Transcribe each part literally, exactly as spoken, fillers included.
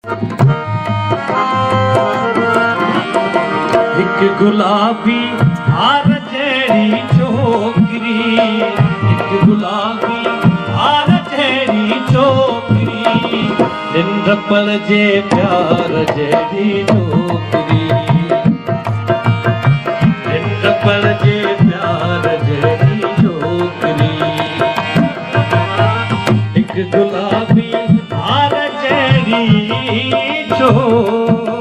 हिक गुलाबी हार जहिड़ी छोकिरी, हिक गुलाबी हार जहिड़ी छोकिरी, निंड पलजे प्यार जहिड़ी छोकिरी, निंड पलजे प्यार जहिड़ी छोकिरी, हिक गुलाबी हार जहिड़ी छोकिरी।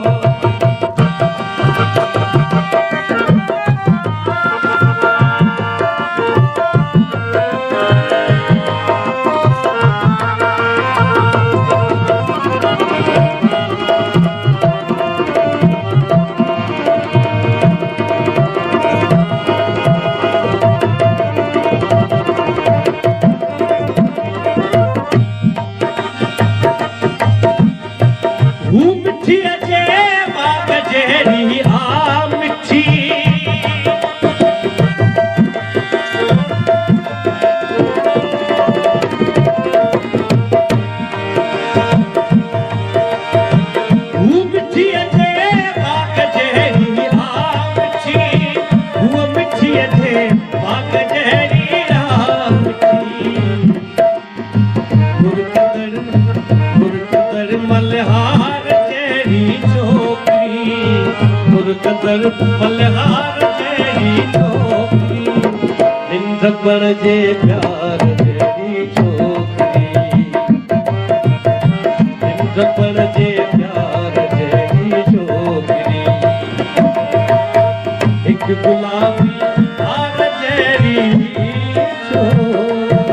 मल्हार जहिड़ी छोकिरी, मुर्कदर मल्हार जहिड़ी छोकिरी, निंड पलजे प्यार जहिड़ी छोकिरी, निंड पलजे प्यार जहिड़ी छोकिरी, हिक गुलाबी हार जहिड़ी छोकिरी।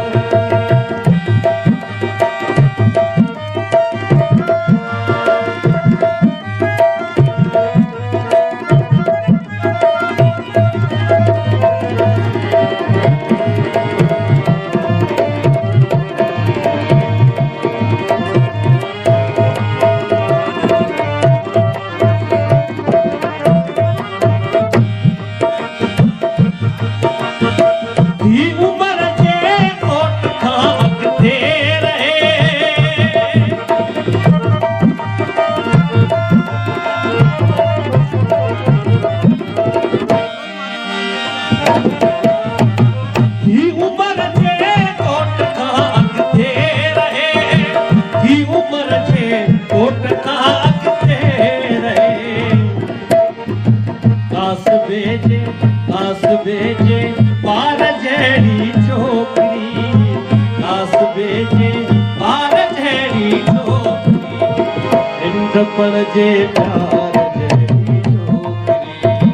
बेजे कास बेजे पार जहिड़ी छोकिरी, कास बेजे पार जहिड़ी छोकिरी, निंड पलजे प्यार जहिड़ी छोकिरी,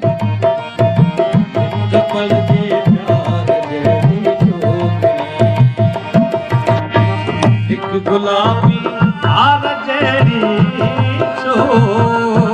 निंड पलजे प्यार जहिड़ी छोकिरी, हिक गुलाबी हार जहिड़ी छोकिरी।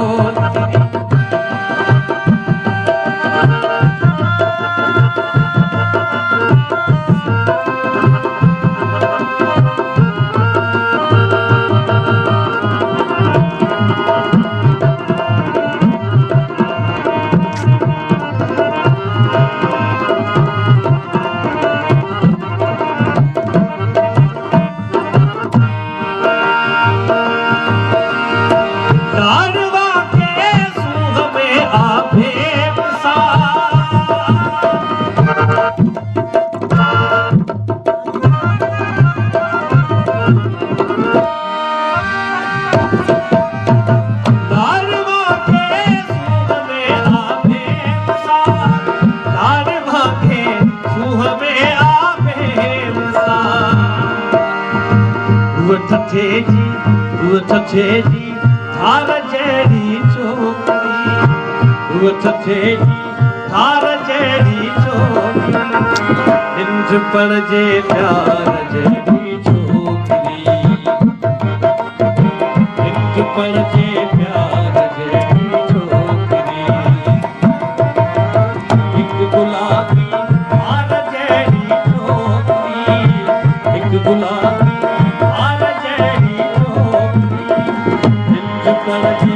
ठठे जी वो ठठे जी थार जहिड़ी छोकिरी, वो ठठे जी थार जहिड़ी छोकिरी, निंड पलजे प्यार जहिड़ी छोकिरी, निंड पलजे प्यार जहिड़ी छोकिरी, हिक गुलाबी हार जहिड़ी छोकिरी, हिक गुलाबी हार जहिड़ी छोकिरी, निंड पलजे